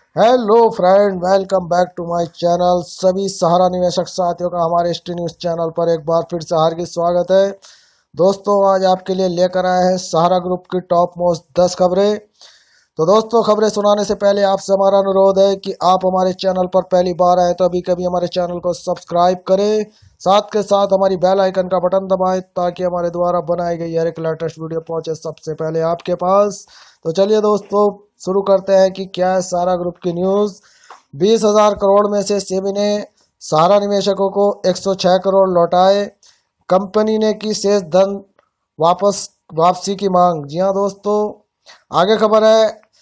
Hello friend, welcome back to my channel. सभी सहारा निवेशक साथियों का हमारे एसटी न्यूज चैनल पर एक बार फिर से हार्दिक स्वागत है। दोस्तों, आज आपके लिए लेकर आए हैं सहारा ग्रुप की टॉप मोस्ट 10 खबरें। तो दोस्तों, खबरें सुनाने से पहले आपसे हमारा अनुरोध है कि आप हमारे चैनल पर पहली बार आए तो अभी कभी हमारे चैनल को सब्सक्राइब करें, साथ के साथ हमारी बेल आइकन का बटन दबाएं ताकि हमारे द्वारा बनाई गई हर एक लेटेस्ट वीडियो पहुंचे सबसे पहले आपके पास। तो चलिए दोस्तों, शुरू करते हैं कि क्या है सहारा ग्रुप की न्यूज। 20,000 करोड़ में से सेबी ने सहारा निवेशकों को 106 करोड़ लौटाए। कंपनी ने की शेष धन वापसी की मांग। जी हाँ दोस्तों, आगे खबर है,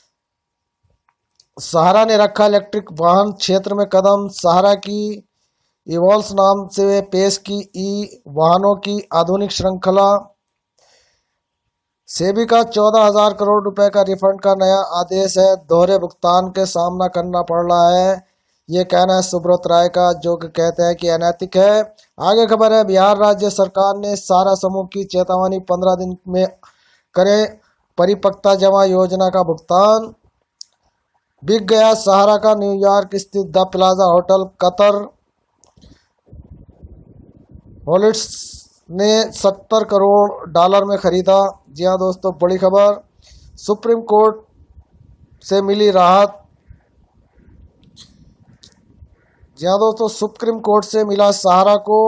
सहारा ने रखा इलेक्ट्रिक वाहन क्षेत्र में कदम। सहारा की इवॉल्स नाम से पेश की ई वाहनों की आधुनिक श्रृंखला। सेबी का 14,000 करोड़ रुपए का रिफंड का नया आदेश है। दोहरे भुगतान के सामना करना पड़ रहा है, ये कहना है सुब्रत राय का, जो कि कहते हैं कि अनैतिक है। आगे खबर है, बिहार राज्य सरकार ने सहारा समूह की चेतावनी 15 दिन में करे परिपक्वता जमा योजना का भुगतान। बिक गया सहारा का न्यूयॉर्क स्थित the Plaza hotel. Qatar holdings ने $70 करोड़ में खरीदा। जी हाँ दोस्तों, बड़ी खबर, सुप्रीम कोर्ट से मिली राहत। जी हाँ दोस्तों, सुप्रीम कोर्ट से मिला सहारा को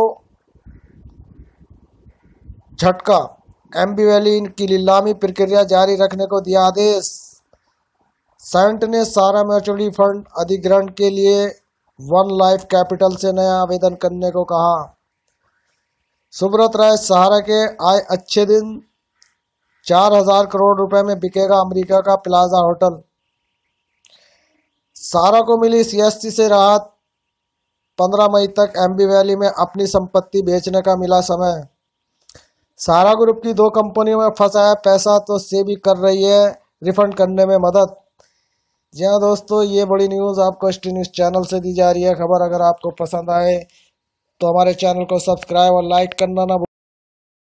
झटका। एमबी वैली की नीलामी प्रक्रिया जारी रखने को दिया आदेश। सेंट ने सहारा मैच्योरिटी फंड अधिग्रहण के लिए वन लाइफ कैपिटल से नया आवेदन करने को कहा। सुब्रत राय, सहारा के आए अच्छे दिन। 4,000 करोड़ रुपए में बिकेगा अमेरिका का प्लाजा होटल। सहारा को मिली सीएसटी से राहत। 15 मई तक एमबी वैली में अपनी संपत्ति बेचने का मिला समय। सहारा ग्रुप की 2 कंपनियों में फंसा है पैसा, तो सेबी कर रही है रिफंड करने में मदद। जी हाँ दोस्तों, ये बड़ी न्यूज़ आपको एसटी न्यूज़ चैनल से दी जा रही है। खबर अगर आपको पसंद आए तो हमारे चैनल को सब्सक्राइब और लाइक करना ना